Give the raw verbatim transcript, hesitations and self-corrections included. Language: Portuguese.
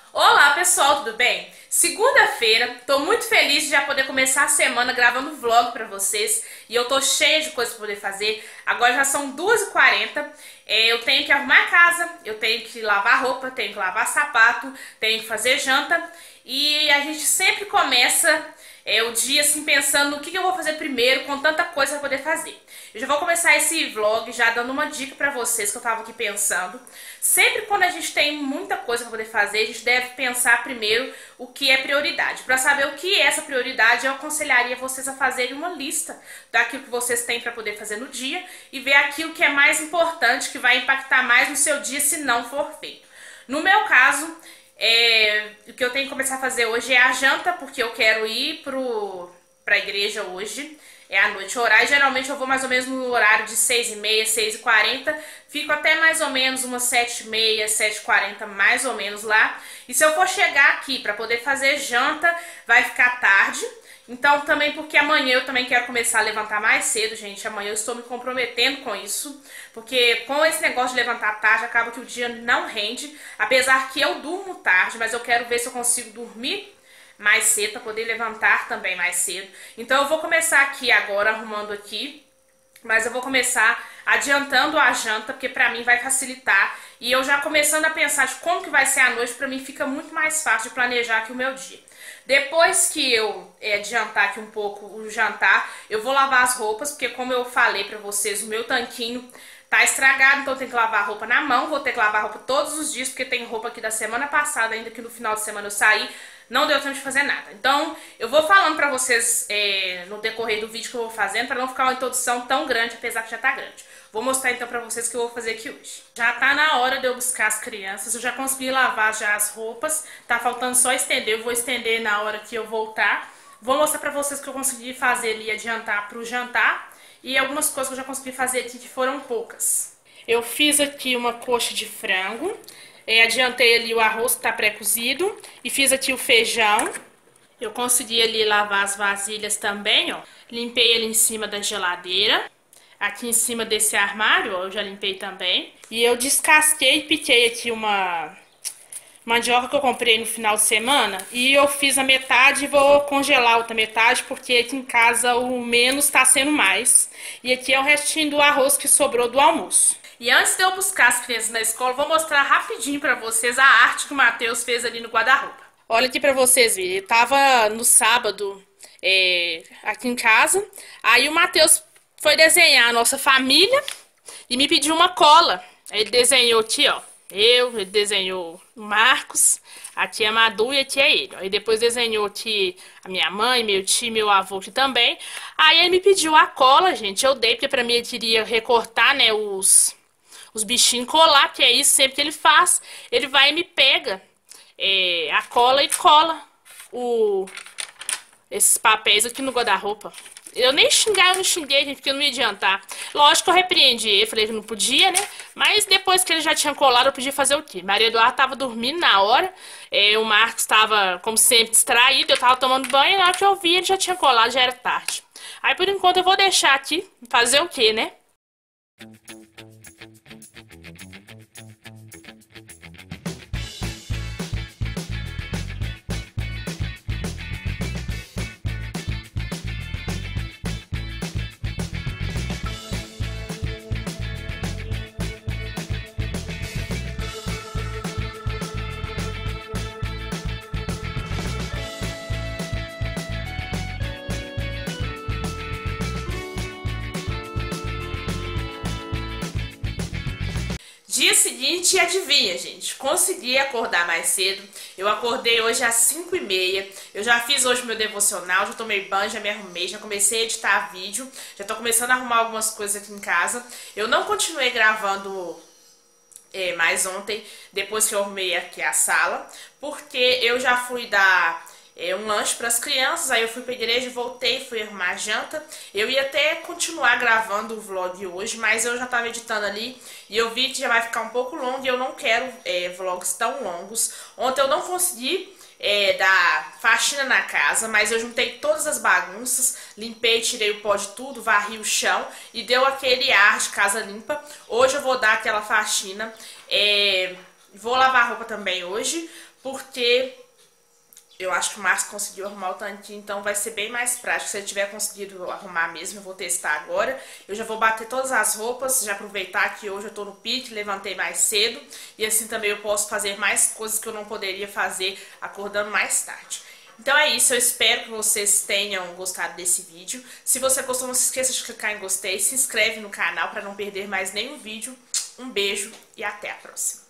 Olá pessoal, tudo bem? Segunda-feira, tô muito feliz de já poder começar a semana gravando vlog pra vocês e eu tô cheia de coisas pra poder fazer. Agora já são duas e quarenta, é, eu tenho que arrumar a casa, eu tenho que lavar roupa, tenho que lavar sapato, tenho que fazer janta e a gente sempre começa é, o dia assim pensando no que, que eu vou fazer primeiro com tanta coisa pra poder fazer. Eu já vou começar esse vlog já dando uma dica pra vocês que eu tava aqui pensando. Sempre quando a gente tem muita coisa pra poder fazer, a gente deve pensar primeiro o que é prioridade. Pra saber o que é essa prioridade, eu aconselharia vocês a fazerem uma lista daquilo que vocês têm pra poder fazer no dia e ver aquilo que é mais importante, que vai impactar mais no seu dia se não for feito. No meu caso, é, o que eu tenho que começar a fazer hoje é a janta, porque eu quero ir pro, pra igreja hoje. É à noite o horário, geralmente eu vou mais ou menos no horário de seis e meia, seis e quarenta, fico até mais ou menos umas sete e meia, sete e quarenta mais ou menos lá. E se eu for chegar aqui para poder fazer janta, vai ficar tarde. Então também porque amanhã eu também quero começar a levantar mais cedo, gente. Amanhã eu estou me comprometendo com isso, porque com esse negócio de levantar tarde acaba que o dia não rende. Apesar que eu durmo tarde, mas eu quero ver se eu consigo dormir mais cedo, para poder levantar também mais cedo. Então eu vou começar aqui agora, arrumando aqui, mas eu vou começar adiantando a janta, porque pra mim vai facilitar. E eu já começando a pensar de como que vai ser a noite, pra mim fica muito mais fácil de planejar aqui o meu dia. Depois que eu é, adiantar aqui um pouco o jantar, eu vou lavar as roupas, porque como eu falei pra vocês, o meu tanquinho tá estragado, então eu tenho que lavar a roupa na mão, vou ter que lavar a roupa todos os dias, porque tem roupa aqui da semana passada, ainda que no final de semana eu saí, não deu tempo de fazer nada. Então, eu vou falando pra vocês é, no decorrer do vídeo que eu vou fazendo, pra não ficar uma introdução tão grande, apesar que já tá grande. Vou mostrar então pra vocês o que eu vou fazer aqui hoje. Já tá na hora de eu buscar as crianças, eu já consegui lavar já as roupas, tá faltando só estender, eu vou estender na hora que eu voltar. Vou mostrar pra vocês o que eu consegui fazer ali, adiantar pro jantar, e algumas coisas que eu já consegui fazer aqui que foram poucas. Eu fiz aqui uma coxa de frango. É, adiantei ali o arroz que tá pré-cozido e fiz aqui o feijão. Eu consegui ali lavar as vasilhas também, ó. Limpei ele em cima da geladeira. Aqui em cima desse armário, ó, eu já limpei também. E eu descasquei e piquei aqui uma mandioca que eu comprei no final de semana. E eu fiz a metade e vou congelar a outra metade, porque aqui em casa o menos tá sendo mais. E aqui é o restinho do arroz que sobrou do almoço. E antes de eu buscar as crianças na escola, vou mostrar rapidinho pra vocês a arte que o Matheus fez ali no guarda-roupa. Olha aqui pra vocês verem. Ele tava no sábado é, aqui em casa. Aí o Matheus foi desenhar a nossa família e me pediu uma cola. Aí ele desenhou aqui, ó. Eu, ele desenhou o Marcos, a tia Madu e a tia ele. Aí depois desenhou aqui a minha mãe, meu tio, meu avô aqui também. Aí ele me pediu a cola, gente. Eu dei, porque pra mim ele queria recortar, né, os... os bichinhos colar, que é isso sempre que ele faz. Ele vai e me pega é, a cola e cola o, esses papéis aqui no guarda-roupa. Eu nem xingar, eu não xinguei, gente, porque não ia adiantar. Lógico que eu repreendi ele, falei que não podia, né? Mas depois que ele já tinha colado, eu podia fazer o quê? Maria Eduarda tava dormindo na hora, é, o Marcos tava, como sempre, distraído, eu tava tomando banho, e na hora que eu vi, ele já tinha colado, já era tarde. Aí, por enquanto, eu vou deixar aqui, fazer o quê, né? Dia seguinte, adivinha, gente? Consegui acordar mais cedo. Eu acordei hoje às cinco e meia. Eu já fiz hoje meu devocional, já tomei banho, já me arrumei, já comecei a editar vídeo. Já tô começando a arrumar algumas coisas aqui em casa. Eu não continuei gravando é, mais ontem, depois que eu arrumei aqui a sala, porque eu já fui dar É, um lanche para as crianças, aí eu fui pra igreja, voltei, fui arrumar a janta. Eu ia até continuar gravando o vlog hoje, mas eu já tava editando ali e eu vi que já vai ficar um pouco longo e eu não quero é, vlogs tão longos. Ontem eu não consegui é, dar faxina na casa, mas eu juntei todas as bagunças, limpei, tirei o pó de tudo, varri o chão e deu aquele ar de casa limpa. Hoje eu vou dar aquela faxina, é... vou lavar a roupa também hoje, porque eu acho que o Márcio conseguiu arrumar o tanquinho, então vai ser bem mais prático. Se ele tiver conseguido arrumar mesmo, eu vou testar agora. Eu já vou bater todas as roupas, já aproveitar que hoje eu tô no pique, levantei mais cedo. E assim também eu posso fazer mais coisas que eu não poderia fazer acordando mais tarde. Então é isso, eu espero que vocês tenham gostado desse vídeo. Se você gostou, não se esqueça de clicar em gostei, se inscreve no canal para não perder mais nenhum vídeo. Um beijo e até a próxima.